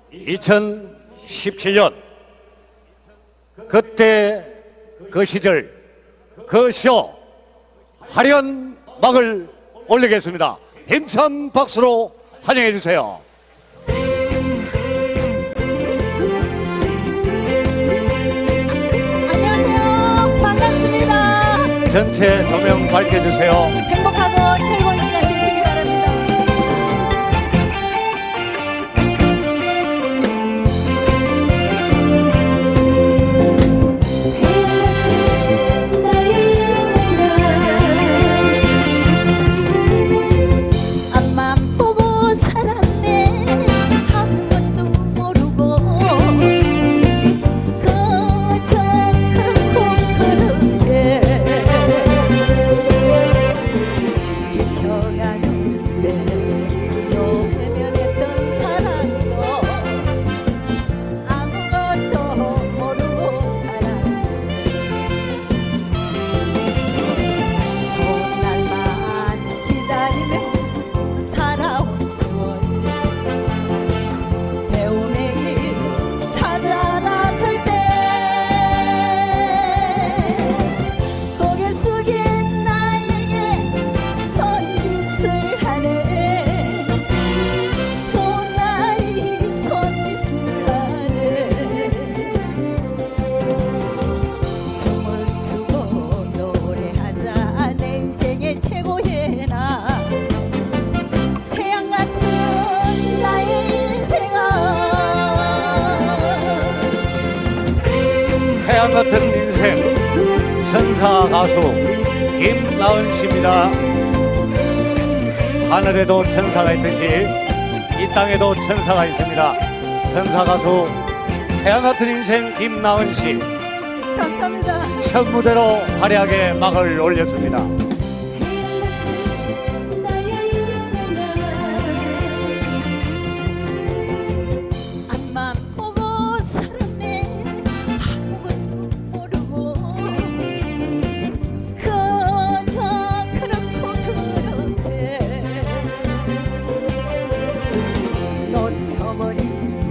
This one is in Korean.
2017년 그때 그 시절 그 쇼 화려한 막을 올리겠습니다. 힘찬 박수로 환영해 주세요. 안녕하세요. 반갑습니다. 전체 조명 밝혀주세요. 행복하고 즐거운 시간 되시기 바랍니다. 앞만 보고 살았네. 아무것도 모르고 그저 그렇고 그렇게 비켜가는데 너 외면했던 사랑도 아무것도 모르고 살았네. 좋은 날만 기다리며 살아온 세월 배움의 길 찾아 나설 때 고개 숙인 나에게 손짓을 하네. 좋은 날이 손짓을 하네. 춤을 추고 노래하자 내 인생의 최고의 날. 태양 같은 나의 인생아. 태양 같은 인생 천사 가수 김나은 씨입니다. 하늘에도 천사가 있듯이 이 땅에도 천사가 있습니다. 천사 가수 태양 같은 인생 김나은 씨 감사합니다. 첫 무대로 화려하게 막을 올렸습니다. 앞만 보고 살았네. 아무것도 모르고 그저 그렇고 그렇게 놓쳐버린